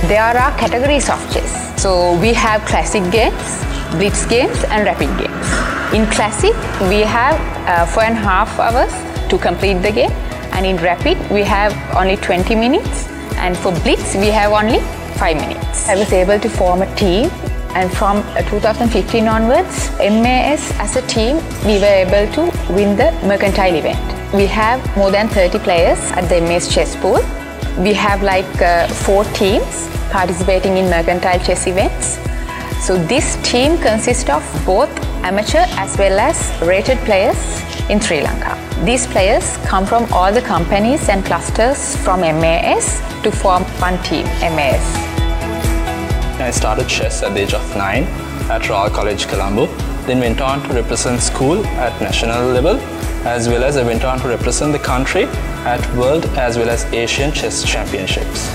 There are categories of chess. So we have classic games, blitz games and rapid games. In classic, we have 4.5 hours to complete the game, and in rapid, we have only 20 minutes, and for blitz, we have only 5 minutes. I was able to form a team, and from 2015 onwards, MAS as a team, we were able to win the Mercantile event. We have more than 30 players at the MAS chess pool. We have like 4 teams participating in Mercantile chess events. So this team consists of both amateur as well as rated players in Sri Lanka. These players come from all the companies and clusters from MAS to form one team, MAS. I started chess at the age of 9 at Royal College, Colombo. Then went on to represent school at national level, as well as I went on to represent the country at World as well as Asian Chess Championships.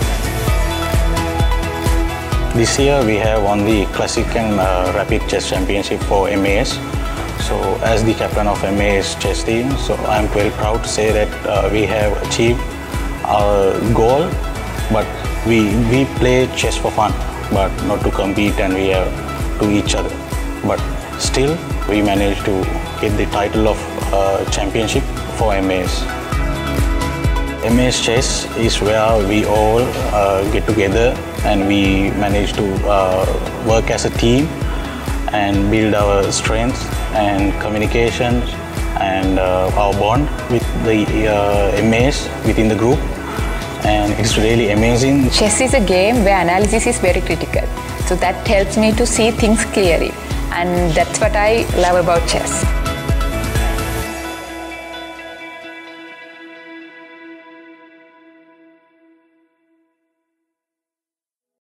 This year we have won the Classic and Rapid Chess Championship for MAS. So as the captain of MAS chess team, so I'm very proud to say that we have achieved our goal, but we play chess for fun, but not to compete, and we have to each other. But still, we managed to get the title of championship for MAS. MAS chess is where we all get together and we manage to work as a team and build our strengths and communications and our bond with the MAS within the group, and it's really amazing. Chess is a game where analysis is very critical, so that helps me to see things clearly, and that's what I love about chess.